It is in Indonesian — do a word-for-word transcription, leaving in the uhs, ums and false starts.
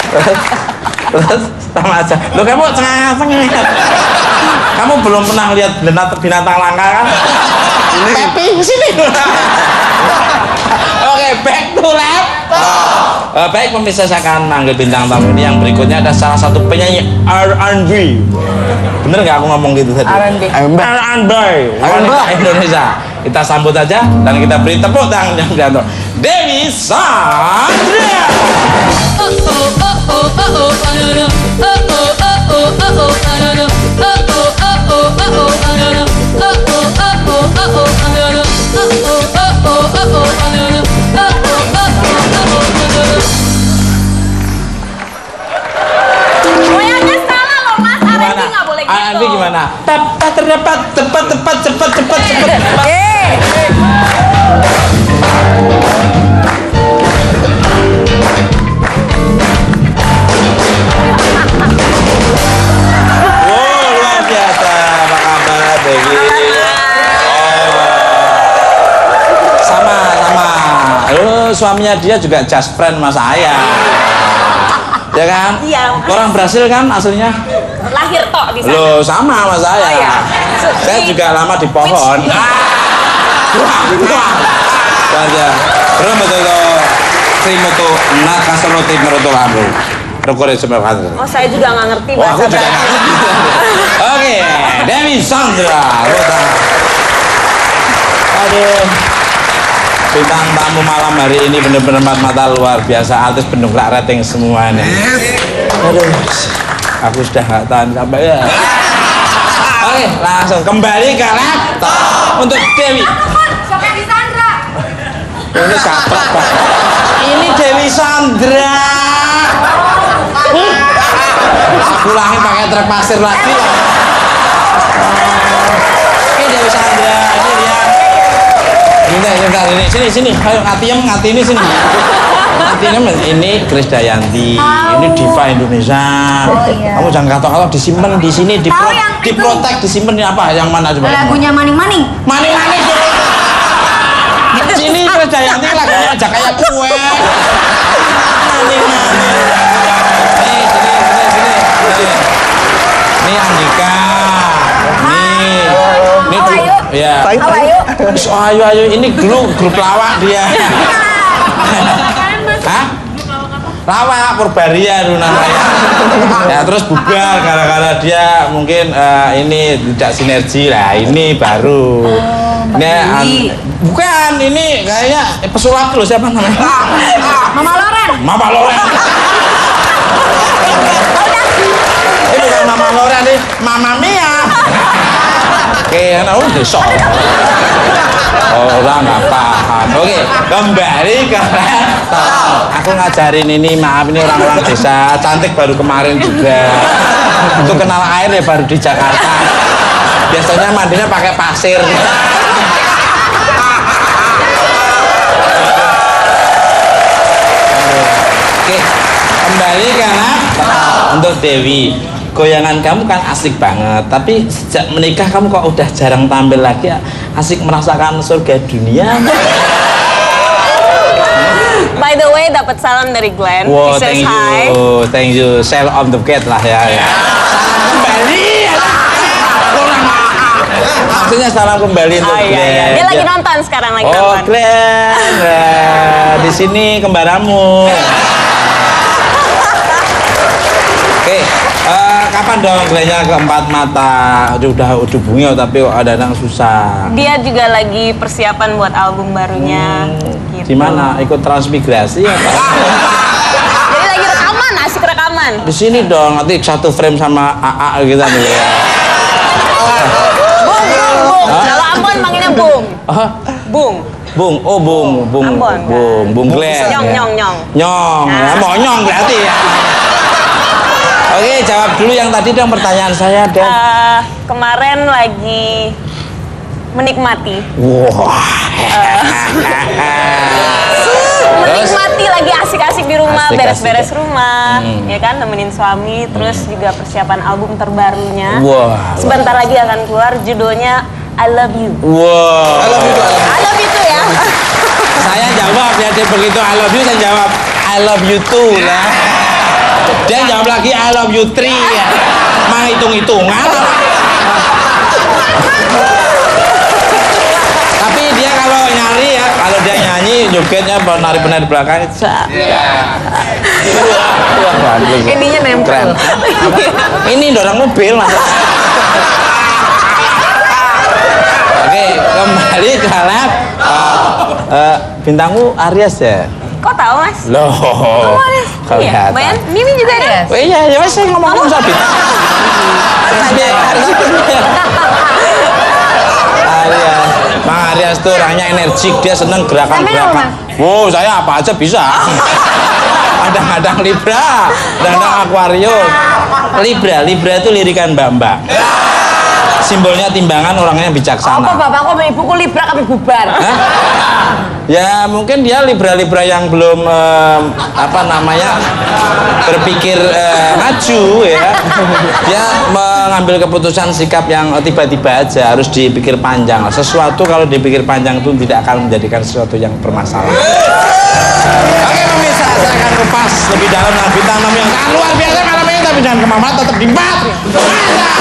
Terus sama aja. Lo kamu cengang-cengang. Kamu belum pernah lihat binatang, binatang langka kan? Ini Pepi sini. Oke, back to laptop. Uh, baik pemirsa, saya akan manggil bintang tamu ini. Yang berikutnya ada salah satu penyanyi R and B. Bener nggak aku ngomong gitu tadi? R and B. R and B. Wanita Indonesia. Kita sambut aja dan kita beri tepuk tangan yang jatuh. Dewi Sandra. R and B gimana? Tepat terdapat, tepat tepat cepat cepat cepat. Wow, luar biasa. Apa kabar, Dewi? Sama sama. Lu suaminya dia juga just friend sama saya. Ya kan? Iya. Orang Brasil kan aslinya? Lahir tok di sana. Loh, sama sama saya. Oh, iya. Saya juga lama di pohon. Wah, wah. Saja. Terus betul Trimoto nak kasaroti meroto lambu. Rekore semekan. Oh, saya juga nggak ngerti Wah, aku bahasa juga nggak ngerti. Oke, Dewi Sandra. Aduh. Bintang tamu malam hari ini benar-benar mata luar biasa, artis pendongkrak rating semuanya. Aduh. Aku sudah gak tahan sampai ya. Oke, langsung kembali ke laptop untuk Dewi. Siapa di Sandra? Ini kaplak, Pak. Ini Dewi Sandra. Pulangin pakai truk pasir lagi. Oke, Dewi Sandra. Ini dia. Bentar, bentar, ini sini, sini. Ayo ngatiem, ngati ini sini. Artinya ini Krisdayanti, ini diva Indonesia. Oh, iya. Kamu jangan katok-katok, disimpan di sini, dipro diprotek, disimpan ini apa? Yang mana coba? Lagunya maning-maning. Maning-maning. Sini Krisdayanti lagunya aja kayak kue. Maning-maning. Nih, sini, sini, sini, sini. Ini Andika. Nih. Ini How are you? Ya. How are you? Oh, ayo, ayo, ini grup grup lawak dia. Hah? Lawak Purbaria dulu namanya. Ya terus bubar gara-gara dia mungkin uh, ini tidak sinergi lah. Ini baru. Oh, ini an, bukan ini kayaknya eh, pesulap loh, siapa namanya? Mama Loren. Mama Loren. Ini bukan Mama Loren nih, Mama Mia. Oke, nah udah sok. Orang nggak paham. Oke, kembali ke laptop. Aku ngajarin ini, maaf ini orang-orang desa cantik baru kemarin juga. Itu kenal air ya baru di Jakarta. Biasanya mandinya pakai pasir. Oke, kembali ke laptop untuk Dewi. Goyangan kamu kan asik banget, tapi sejak menikah kamu kok udah jarang tampil lagi, asik merasakan surga dunia. By the way, dapat salam dari Glenn. Wow, He says thank hi. you, thank you. Sell on the gate lah ya. ya. Kembali. Maksudnya salam kembali untuk Oh, iya, Glenn. iya. Dia lagi nonton sekarang, lagi Oh, nonton. Glenn. Nah, di sini kembaramu. Oke, uh, kapan dong Glennnya keempat mata? Udah dihubungi tapi ada yang susah. Dia juga lagi persiapan buat album barunya. Hmm, Gitu. di mana? Ikut transmigrasi apa? Jadi lagi rekaman, asik rekaman. Di sini dong, nanti satu frame sama A A gitu nih. Ya. Bung, bung, bung. Hah? Kalau Ambon manggilnya Bung. Oh, Bung. Bung, oh Bung, Bung, Ambon, Bung, Bung Glenn. Nyong, ya. nyong, nyong. Nyong, ya, mau nyong berarti ya. Oke, jawab dulu yang tadi dong pertanyaan saya, Dan. Uh, kemarin lagi menikmati. Wah. Menikmati lagi asik-asik di rumah, Asik-asik beres-beres ya. rumah, Hmm. ya kan, nemenin suami, terus juga persiapan album terbarunya. Wah. Sebentar lagi akan keluar, judulnya I Love You. Wah. I love you, I love you. I love you tuh ya. Saya jawab ya, dia begitu I love you, saya jawab I love you too lah. Dia jawab lagi I love you three ya. Mang hitung-hitungan. Tapi dia kalau nyari ya, kalau dia nyanyi jogetnya penari-penari belakang itu. Ininya nempel. Ini dorong mobil mas. Oke, kembali ke lab. Uh, bintangmu Aries ya? Kok tahu mas? Loh. Oh, Aries. Iya. Bayan, Mimi juga Aries. Oh iya, ya mas saya ngomong-ngomong sabit. Aries. Aries. Mang Aries tuh orangnya energik, dia seneng gerakan-gerakan. Wow, saya apa aja bisa. Kadang-kadang Libra, kadang-kadang Aquarium. Libra, Libra itu lirikan Bambang. Simbolnya timbangan, orangnya bijaksana. Apa bapakku sama ibuku Libra kami bubar? Hah? Ya mungkin dia Libra-Libra yang belum eh, apa namanya berpikir eh, maju ya. Dia mengambil keputusan sikap yang tiba-tiba aja, harus dipikir panjang. Sesuatu kalau dipikir panjang itu tidak akan menjadikan sesuatu yang bermasalah. Oke pemirsa, saya akan kupas lebih dalam dengan bintang tamu yang sangat luar biasa malam ini, tapi jangan kemana-mana, tetap di empat.